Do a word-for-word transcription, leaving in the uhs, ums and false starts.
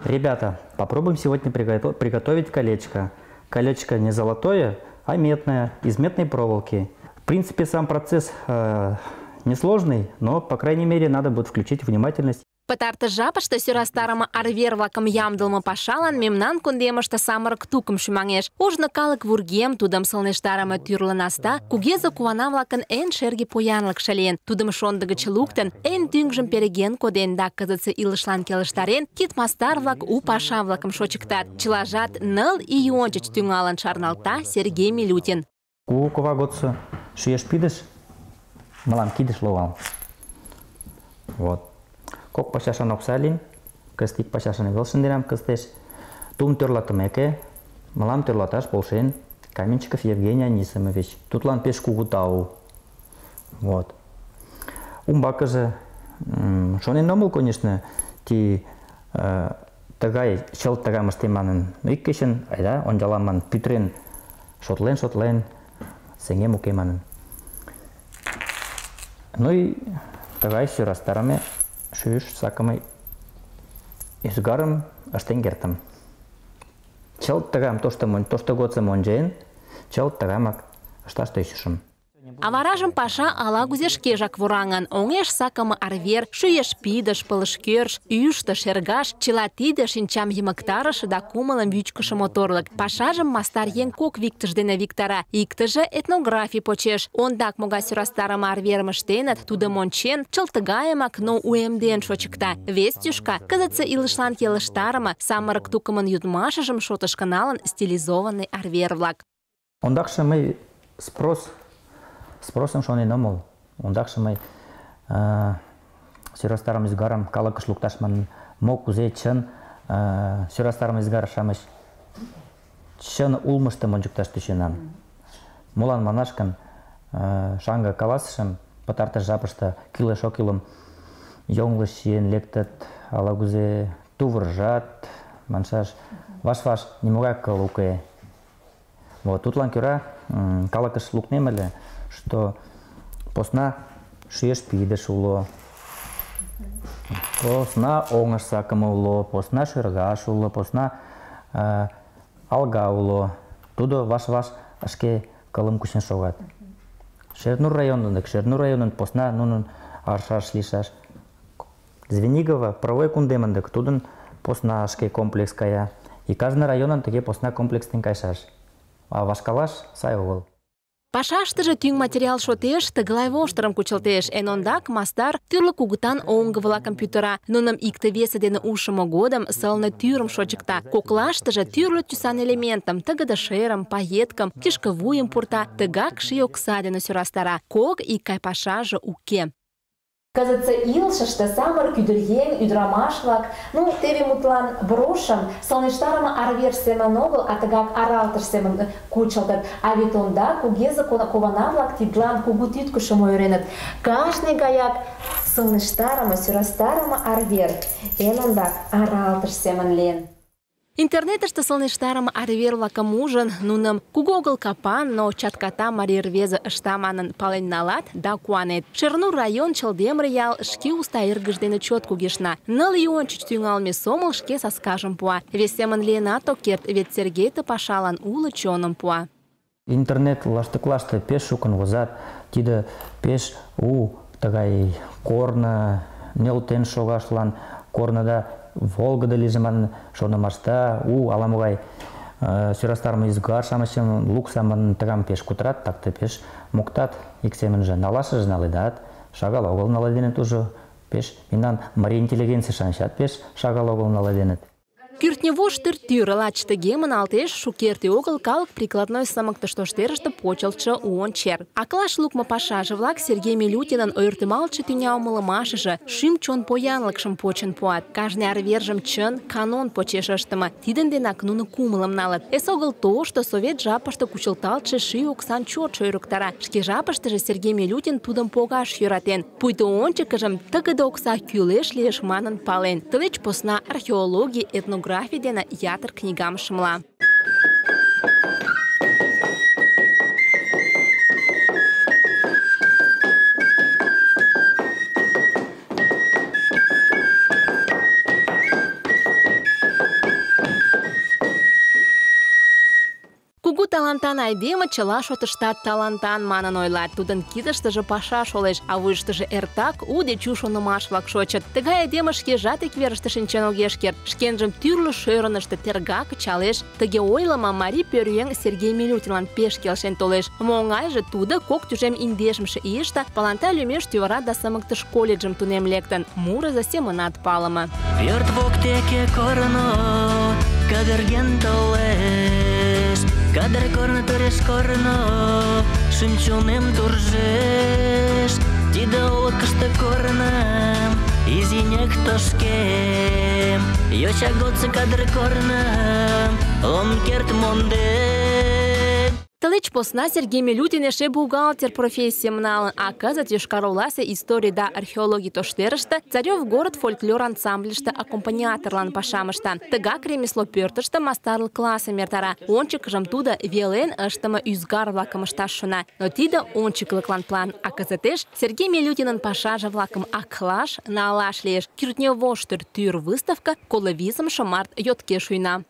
Ребята, попробуем сегодня приготов- приготовить колечко. Колечко не золотое, а медное, из медной проволоки. В принципе, сам процесс э, несложный, но, по крайней мере, надо будет включить внимательность. Пытарты жапышты сюрастарыма арвер-влакым ямдылмы пашалан мемнан кундемышты самырык тукым шумаңеш. Ожны калык вургем тудым сылнештарымы тюрлы наста, кугезы куана-влакын эн шерги поянлык шален. Тудым шондыгыч луктын, эн тюнгжым переген коден да кызыцы илышлан келыштарен, кит мастар-влак у паша-влакым шочыктат. Чылажат ныл ийончыч тюҥалын шарналта Сергей Милютин. Ку кова годсы шуеш пидыш, мылам кидыш ловал. Вот. Кок пачашан оксалин, кыстик пачашан велшындерам кыстеш. Тум тӧрлатымеке, мылам тӧрлаташ полшен Каменчиков Евгений Анисимович. Тудлан пеш кугу тау. Вот. Умбакыже шонен омыл, конечно, ти э, тыгай чылт тыгам ыштем манын ик кечын, айда ончалам манын пӱтырен шотлен, шотлен, сеҥем уке манын. Ну и тыгай сӧрастарыме шӱйыш сакыме ӱзгарым ыштен кертым. Чылт тыгам тошто, тошто годсым ончен, чылт тыгамак ышташ тӧчышым. А варажым паша ала-кузе шкежак вораҥын. Оҥеш сакыме арвер, шӱеш пидыш, пылышкӧрж, ӱштӧ, шергаш, чыла тиде шинчам йымыктарыше да кумылым вӱчкышӧ моторлык. Пашажым мастар еҥ кок виктыш дене виктара. Иктыже этнографий почеш. Ондак могай сӧрастарыме арверым ыштеныт, тудым ончен, чылт тыгайымак, но уэмден шочыкта. Вес тӱшка кызытсе илышлан келыштарыме, самырык тукымын йодмашыжым шотышко налын стилизованный арвер-влак. Ондакше мый спрос Спросым шонен омыл. Ондакше мый э, сӧрастарыме ӱзгарым калыкыш лукташ манын, мо кузе чын э, сӧрастарыме ӱзгар-шамыч чын улмыштым ончыкташ тӧченам. Молан манаш гын, э, шаҥге каласышым, пытартыш жапыште кӱлеш-оккӱлым йоҥылыш чиен лектыт, ала-кузе тувыржат, маншаш, ваш-ваш нимогай кыл уке. Вот, тудлан кӧра калыкыш лукнем ыле, что посна шӱеш пидыш уло, посна оҥыш сакыме уло, посна шӧргаш уло, посна э, алга уло. Тудо ваш-ваш шке кылым кучен шогат. Шернур районын, Шернур районын посна нунын аршаш лийшаш. Звенигово, правой кундемындык, тудын посна шке комплекс кая. И каждый районын тыге посна комплекстен кайшаш. А вашкалаш сай огыл. Пашаштыже тӱҥ материал шотеш тыглай воштырым кучылтеш. Эн ондак мастар тӱрлӧ кугытан оҥго-влакым пӱтыра. Нуным икте-весе дене ушымо годым сылне тӱрым шочыкта. Коклаштыже тӱрлӧ тӱсан элементым, тыгыде шерым, пайеткым, кишкывуйым пурта. Тыгак ший окса дене сӧрастара. Кок икгай пашаже уке. Кызытсе илышыште самырык ӱдыръеҥ, ӱдырамаш-влак, ну, теве мутлан брошым сылнештарыме арвер семын огыл, а тыгак аралтыш семын кучылтыт. А вет ондак кугезе кована-влак тидлан кугу тӱткышым ойыреныт. Кажне гаяк сылнештарыме, сӧрастарыме арвер эн ондак аралтыш семын лийын. Интернетыште сылнештарыме арвер-влакым ужын, нуным кугу огыл капан, но чатката марий рвезе ышта манын пален налат да куанет. Шернур район Чылдемыр ял шке уста эргыж дене чот кугешна. Ныл ий ончыч тӱҥалме сомыл шке саскажым пуа. Вес семын лийынат ок керт, вет Сергей ты пашалан уло чоным пуа. Интернет лаштыклаште пеш шукын возат, тиде пеш у тыгай корно нӧлтен шогашлан, корныда волгыдо лийже манын шонымашта, у ала-могай э, сӧрастарыме ӱзгар-шамычым лукса манын тыгам пеш кутырат, такте пеш моктат. Ик семынже налашыже наледат, шагал огыл наледеныт уже, пеш мемнан марий интеллигенций-шамычат пеш шагал огыл наледеныт. Кӱртньӧ воштыр тӱр лач тыге маналтеш шукерте огыл калык прикладной сымыктыш тоштерыште почылтшо уон чер. Аклаш лукмо пашаже-влак Сергей Милютинын ойыртемалтше тӱня умылымашыже, шӱм-чон поянлыкшым почын пуат. Кажне арвержым чын, канон почеш ыштыме. Тидын денак нуно кумылым налыт. Эсогыл тошто совет жапыште кучылталтше ший оксан чотшо ӧрыктара. Шке жапыштыже Сергей Милютин тудым погаш йӧратен. Пуйто ончыкыжым тыгыде окса кӱлеш лиеш манын пален. Тылеч посна археологий, этнографий дене ятыр книгам шымла. айдеме чыла шотыштат талантан манын ойлат. Тудын кидыштыже паша шолеш, а вуйыштыжо эртак у деч у шонымаш-влак шочыт. Тыгай айдеме шкежат ик верыште шинчен огеш керт. Шкенжым тӱрлӧ шӧрыныштӧ терга, кычалеш. Тыге ойлымо марий пӧръеҥ Сергей Милютинлан пеш келшен толеш. Мо оҥайже тудо кок тӱжем индешымше ийыште Паланта лӱмеш тӱвара да сымыктыш колледжым тунем лектын. Мурызо семынат палыме. Пӧрт воктеке корно кадырген толеш, кадыр корно тореш корно шӱм-чонем туржеш. Тиде олыкышто корным изинек тошкем, йоча годсо кадыр корным ом керт монден. Тылеч посна Сергей Милютин эше бухгалтер профессийым налын, а кызыт Йошкар-Оласе историй да археологий тоштерыште Царев город фольклор ансамбльыште аккомпаниаторлан пашам ышта. Тыгак ремесло пӧртыштӧ мастарлык классым эртара. Ончыкыжым тудо велен ыштыме ӱзгар-влакым ышташ шона. Но тиде ончыклыклан план, а кызытеш Сергей Милютинын пашаже-влакым аклаш, налаш лиеш. Кӱртньӧ воштыр тӱр выставка коло визымше март йотке шуйна.